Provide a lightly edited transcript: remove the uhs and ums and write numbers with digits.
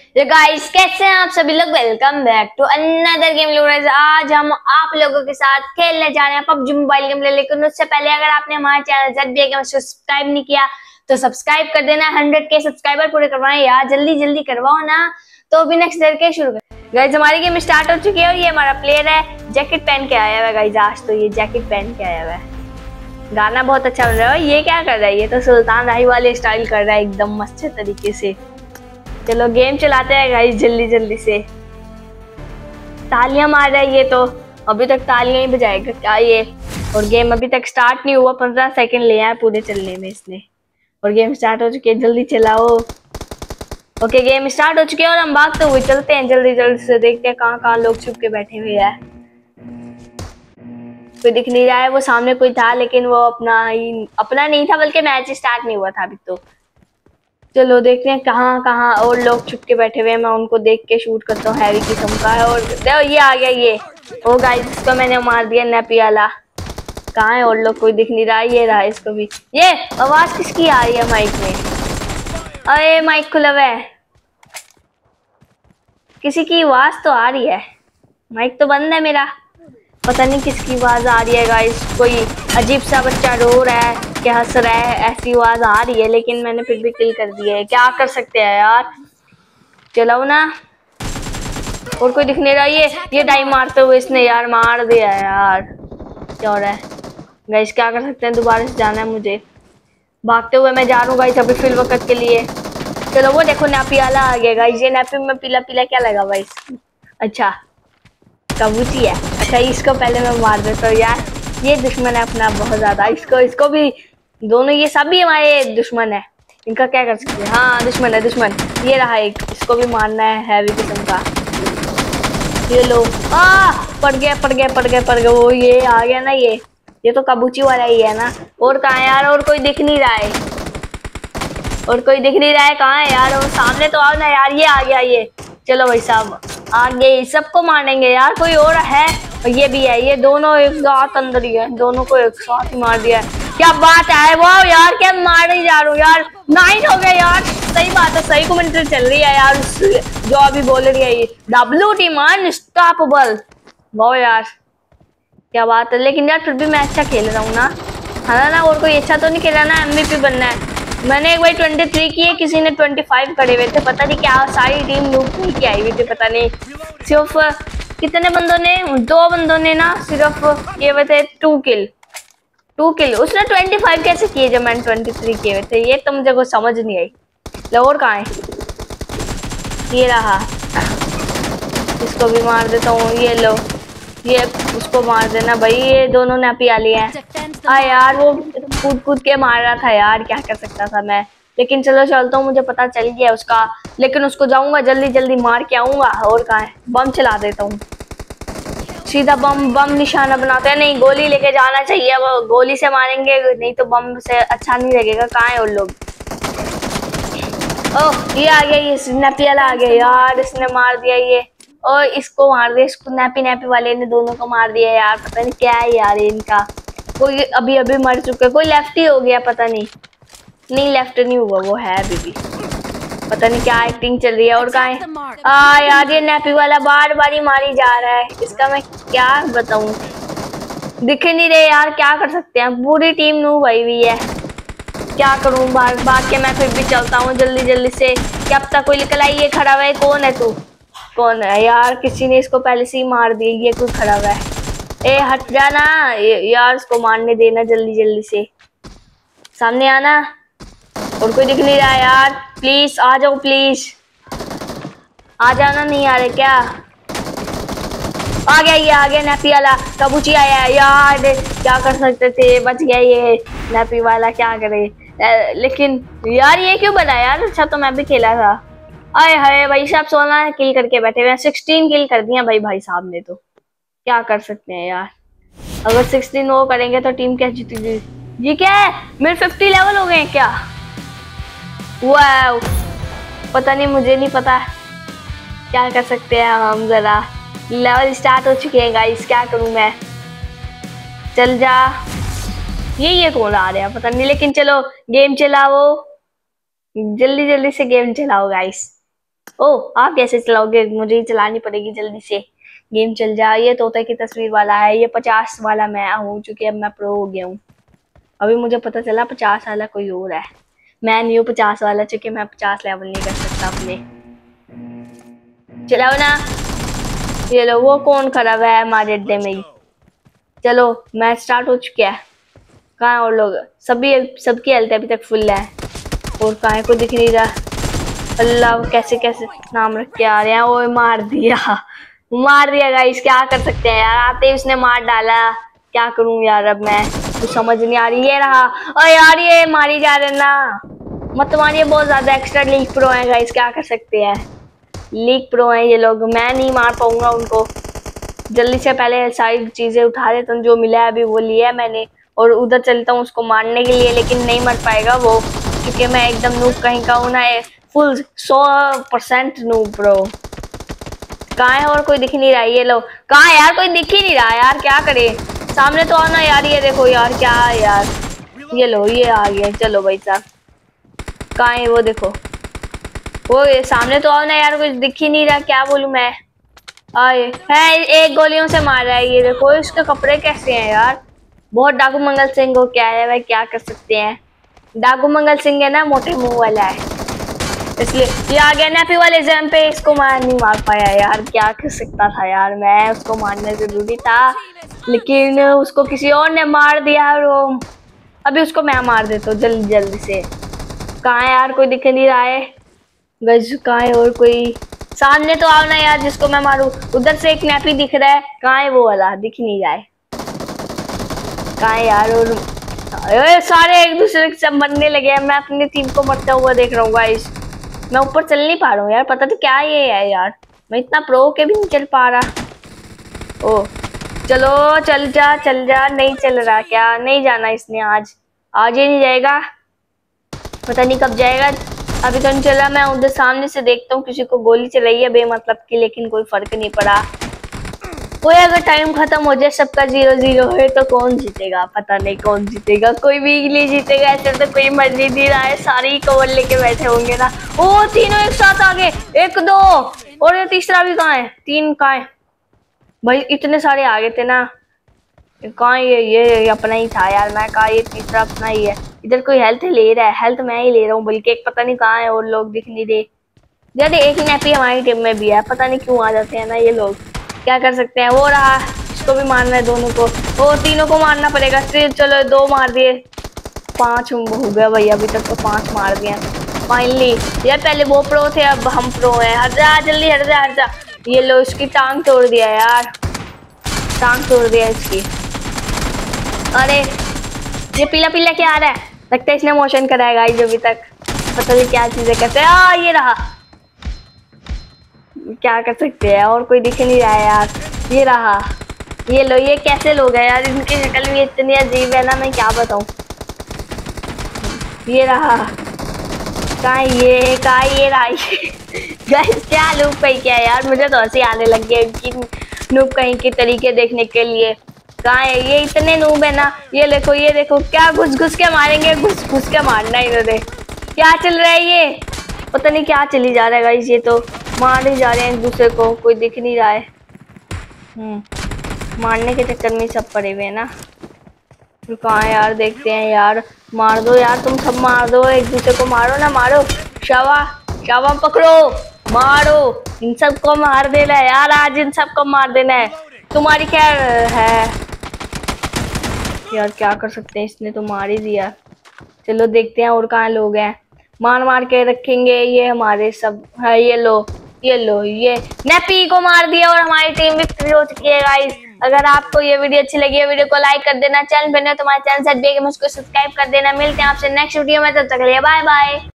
तो गाइस कैसे हैं आप सभी लोग। Welcome back to another game. आज हम आप लोगों के साथ खेलने जा रहे हैं पबजी मोबाइल गेम। लेकिन उससे पहले अगर आपने हमारे चैनल ZBA सब्सक्राइब नहीं किया तो सब्सक्राइब कर देना। 100K सब्सक्राइबर पूरे करवाएं यार, जल्दी जल्दी करवाओ ना। तो अभी नेक्स्ट देर के शुरू कर गाइस। हमारी गेम स्टार्ट हो चुकी है और ये हमारा प्लेयर है, जैकेट पहन के आया हुआ है गाइस। आज तो ये जैकेट पहन के आया हुआ है। गाना बहुत अच्छा बन रहा है। ये क्या कर रहा है? ये तो सुल्तान राही वाले स्टाइल कर रहा है एकदम मस्त तरीके से। चलो गेम चलाते हैं गाइस जल्दी जल्दी से। तालियां मार रहा है ये तो, अभी तक तालियां ही बजाएगा क्या ये। और गेम अभी तक स्टार्ट नहीं हुआ, 15 सेकंड ले आए पूरे चलने में इसने। और गेम स्टार्ट हो चुकी है, जल्दी चलाओ। ओके गेम स्टार्ट हो चुकी है और हम भागते हुए चलते हैं जल्दी जल्दी से। देखते हैं कहाँ कहाँ लोग छुप के बैठे हुए हैं। कोई दिख नहीं रहा है। वो सामने कोई था लेकिन वो अपना नहीं था, बल्कि मैच स्टार्ट नहीं हुआ था अभी तो। चलो देखते हैं कहाँ कहाँ और लोग छुप के बैठे हुए हैं। मैं उनको देख के शूट करता हूँ हैवी किस्म का है। और देखो ये आ गया ये। ओ गाइस इसको मैंने मार दिया नेपी वाला। कहाँ है और लोग? कोई दिख नहीं रहा। ये रहा इसको भी। ये आवाज किसकी आ रही है माइक में? अरे माइक खुला हुआ है, किसी की आवाज तो आ रही है। माइक तो बंद है मेरा, पता नहीं किसकी आवाज आ रही है गाइस। कोई अजीब सा बच्चा रो रहा है, क्या हंस रहा है, ऐसी आवाज आ रही है। लेकिन मैंने फिर भी किल कर दिया है, क्या कर सकते हैं यार। चलो ना। और कोई दिख नहीं रहा। ये डाई मारते हुए इसने यार मार दिया यार। क्या हो रहा है गाइस? क्या कर सकते हैं, दोबारा से जाना है मुझे। भागते हुए मैं जा रहा हूँ गाइस अभी फिल वक्त के लिए। चलो वो देखो नैपी वाला आ गया गाइस। ये नैपी में पीला पीला क्या लगा भाई? अच्छा कबूची है। अच्छा इसको पहले मैं मार देता हूँ यार। ये दुश्मन है अपना बहुत ज्यादा। इसको भी, दोनों ये सब भी हमारे दुश्मन है। इनका क्या कर सकते हैं? हाँ दुश्मन है दुश्मन। ये रहा एक, इसको भी मारना है हैवी किस्म का। ये लो पड़ गया। वो ये आ गया ना। ये तो कबूची वाला ही है ना। और कहाँ है यार? और कोई दिख नहीं रहा है। कहाँ है यार? और सामने तो आओ ना यार। ये आ गया ये। चलो भाई साहब आगे सबको मारेंगे यार। कोई और है? और ये भी है। ये दोनों एक साथ अंदर ही है, दोनों को एक साथ ही मार दिया है। क्या बात है वो यार, क्या मार ही जा रहा हूँ यार। 9 हो गया यार। सही बात है, सही कमेंट्री चल रही है यार जो अभी बोल रही है। ये WT मान स्टॉपेबल। वाह यार क्या बात है। लेकिन यार फिर भी मैं अच्छा खेल रहा हूँ ना, है ना। और कोई अच्छा तो नहीं खेला ना। MVP बनना है। मैंने एक बार 23 किए, किसी ने 25 करे हुए थे। पता नहीं क्या सारी टीम लूट के आई हुई थी। पता नहीं सिर्फ कितने बंदों ने, 2 बंदों ने ना सिर्फ किए हुए थे 2 किल। उसने 25 कैसे किए जब मैंने 23 किए हुए थे? ये तो मुझे कुछ समझ नहीं आई। और कहाँ है? ये रहा, इसको भी मार देता हूँ। ये लो, ये उसको मार देना भाई। ये दोनों नैपी वाली हैं। यार वो कूद के मार रहा था यार, क्या कर सकता था मैं। लेकिन चलो चलता हूँ, मुझे पता चल गया उसका। लेकिन उसको जाऊंगा जल्दी जल्दी मार के आऊंगा। और कहाँ है? बम चला देता हूँ सीधा। बम निशाना बनाते हैं। नहीं गोली लेके जाना चाहिए। वो गोली से मारेंगे नहीं तो बम से अच्छा नहीं लगेगा। कहाँ है वो लोग? ओह ये आ गया, ये नैपी वाला आ गया यार। इसने मार दिया ये। और इसको मार दिया, इसको नैपी वाले ने दोनों को मार दिया यार। पता नहीं क्या है यार इनका। कोई अभी मर चुका है, कोई लेफ्ट ही हो गया। पता नहीं लेफ्ट नहीं हुआ, वो है अभी भी। पता नहीं क्या एक्टिंग चल रही है। और कहाँ है? यार ये नैपी वाला बार बार ही मारी जा रहा है। इसका मैं क्या बताऊं, दिख नहीं रहे यार। क्या कर सकते हैं, पूरी टीम नूब आई हुई है। क्या करूं? भाग के मैं फिर भी चलता हूँ जल्दी जल्दी से। क्या पता कोई निकल आई। ये खड़ा हुआ है, कौन है तू? कौन है यार? किसी ने इसको पहले से ही मार दिया। ये कोई खड़ा हुआ है। ए हट जाना यार, इसको मारने देना जल्दी जल्दी से। सामने आना। और कोई दिख नहीं रहा यार। प्लीज आ जाओ, प्लीज आ जाना। नहीं आ रहे क्या? आ गया ये, आ गया नैपी वाला। कबूची आया है यार। क्या कर सकते थे, बच गया ये नैपी वाला। क्या करे लेकिन यार ये क्यों बना यार? अच्छा तो मैं भी खेला था। आए हाय भाई साहब 16 किल करके बैठे हुए हैं। 16 किल कर दिया भाई साहब ने। तो क्या कर सकते हैं यार। अगर 16 वो करेंगे तो टीम क्या जीतेगी? ये क्या है? मेरे 50 लेवल हो गए हैं क्या? वाह पता नहीं, मुझे नहीं पता। क्या कर सकते हैं हम। जरा लेवल स्टार्ट हो चुके हैं गाइस। क्या करूं मैं? चल जा। ये कौन आ रहा है पता नहीं। लेकिन चलो गेम चलाओ, जल्दी जल्दी से गेम चलाओ गाइस। ओह आप कैसे चलाओगे, मुझे ही चलानी पड़ेगी जल्दी से। गेम चल जाए। ये तोते की तस्वीर वाला है, ये 50 वाला मैं हूँ, चूंकि अब मैं प्रो हो गया हूँ। अभी मुझे पता चला 50 वाला कोई और है, मैं नहीं हूँ 50 वाला, चूंकि मैं 50 लेवल नहीं कर सकता अपने। चलाओ ना। ये लो, वो कौन खड़ा हुआ है हमारे अड्डे में ही। चलो मैच स्टार्ट हो चुका है। कहाँ है और लोग, सभी सबकी हेल्थ अभी तक फुल है। और कहाँ है, कोई दिख नहीं रहा। अल्लाह कैसे कैसे नाम रख के आ रहे हैं। वो मार दिया, मार दिया गाइस, क्या कर सकते हैं यार, आते ही उसने मार डाला। क्या करूं यार अब मैं, कुछ समझ नहीं आ रही। ये रहा, और यार ये मारी जा रहे ना, मत मारिए, बहुत ज्यादा एक्स्ट्रा लीग प्रो है गाइस, क्या कर सकते हैं, लीग प्रो है ये लोग, मैं नहीं मार पाऊंगा उनको। जल्दी से पहले सारी चीजें उठा लेता हूँ, जो मिला है अभी वो लिया है मैंने, और उधर चलता हूँ उसको मारने के लिए, लेकिन नहीं मर पाएगा वो, क्योंकि मैं एकदम नूब कहीं का हूँ ना, फुल 100% नूब ब्रो। कहाँ है, और कोई दिख नहीं रहा है। ये लो, कहाँ है यार, कोई दिख ही नहीं रहा यार, क्या करे, सामने तो आना यार। ये देखो यार, क्या है यार, ये लो ये आ गया। चलो भाई साहब, कहाँ है वो, देखो वो, ये सामने तो आओ ना यार, कुछ दिख ही नहीं रहा, क्या बोलूं मैं। आए है, एक गोलियों से मार रहा है। ये देखो इसके कपड़े कैसे हैं यार, बहुत डाकू मंगल सिंह को क्या है भाई, क्या कर सकते हैं। डाकू मंगल सिंह है ना, मोटे मुंह वाला है, इसलिए ये आ गया नैपी वाले जम पे। इसको नहीं मार पाया यार, क्या कर सकता था यार मैं, उसको मारना जरूरी था, लेकिन उसको किसी और ने मार दिया। वो अभी उसको मैं मार देता हूँ जल्दी जल्दी से। कहाँ है यार, कोई दिख नहीं रहा है गज, कहाँ है और कोई, सामने तो आओ ना यार, जिसको मैं मारूं। उधर से एक नैपी दिख रहा है, कहाँ है वो वाला, दिख नहीं रहा है, कहाँ है यार। और सारे एक दूसरे से मरने लगे हैं, मैं अपनी टीम को मरता हुआ देख रहा हूँ गाइस। मैं ऊपर चल नहीं पा रहा हूँ यार, पता तो क्या ये है यार, मैं इतना प्रो के भी नहीं चल पा रहा। ओ चलो, चल जा, नहीं चल रहा क्या, नहीं जाना इसने, आज ही नहीं जाएगा, पता नहीं कब जाएगा। अभी तो नहीं चला, मैं उधर सामने से देखता हूँ, किसी को गोली चलाई है बेमतलब की, लेकिन कोई फर्क नहीं पड़ा। कोई अगर टाइम खत्म हो जाए, सबका 0-0 है, तो कौन जीतेगा, पता नहीं कौन जीतेगा, कोई भी नहीं जीतेगा, ऐसे तो कोई मर नहीं रहा है, सारे ही कवर लेके बैठे होंगे ना। ओ तीनों एक साथ आ गए, 1-2, और ये तीसरा भी कहाँ है, 3 कहाँ है भाई, इतने सारे आ गए थे ना। कहाँ ये अपना ही था यार, मैं कहा ये तीसरा अपना ही है। इधर कोई हेल्थ ले रहा है, हेल्थ मैं ही ले रहा हूँ, बल्कि एक पता नहीं कहाँ है, और लोग दिख नहीं रहे। यार एक नैपी हमारी टीम में भी है, पता नहीं क्यों आ जाते हैं ना ये लोग, क्या कर सकते हैं। वो रहा, इसको भी मारना है दोनों को, वो तीनों को मारना पड़ेगा। चलो 2 मार दिए, 5 हो गया भाई, अभी तक तो 5 मार दिए फाइनली। यार पहले वो प्रो थे, अब हम प्रो हैं। हट जा जल्दी, हट जा। ये लो, इसकी टांग तोड़ दिया यार, टांग तोड़ दिया इसकी। अरे ये पीला पीला क्या आ रहा है, लगता है इसने मोशन कराएगा जो अभी तक, पता नहीं क्या चीजें करते हैं। ये रहा, क्या कर सकते हैं, और कोई दिख नहीं रहा है यार। ये रहा, ये लो, ये कैसे लोग हैं यार, इनकी शक्ल भी इतनी अजीब है ना, मैं क्या बताऊं। ये रहा, कहाँ ये रहा गाइस, क्या लूप कहीं क्या है यार, मुझे तो हंसी आने लग गई कि नूब कहीं के तरीके देखने के लिए। कहाँ है ये, इतने नूब है ना। ये देखो क्या घुस के मारेंगे, घुस के मारना इन्होंने। क्या चल रहा है ये, पता नहीं क्या चली जा रहा है गाइस, ये तो मार ही जा रहे हैं एक दूसरे को, कोई दिख नहीं रहा है। मारने के चक्कर में सब पड़े हुए हैं ना। तो कहाँ यार, देखते हैं यार, मार दो यार, तुम सब मार दो, एक दूसरे को मारो ना, मारो, शावा पकड़ो, मारो, इन सबको मार देना है यार, आज इन सबको मार देना है। तुम्हारी क्या है यार, क्या कर सकते हैं, इसने तो मार ही दिया। चलो देखते हैं और कहाँ लोग हैं, मार के रखेंगे। ये हमारे सब है, ये लो, ये नैपी को मार दिया, और हमारी टीम विक्ट्री हो चुकी है गाइस। अगर आपको ये वीडियो अच्छी लगी है, वीडियो को लाइक कर देना, चैनल पर नए तो हमारे चैनल से सब्सक्राइब कर देना। मिलते हैं आपसे नेक्स्ट वीडियो में, तब तक के लिए बाय बाय।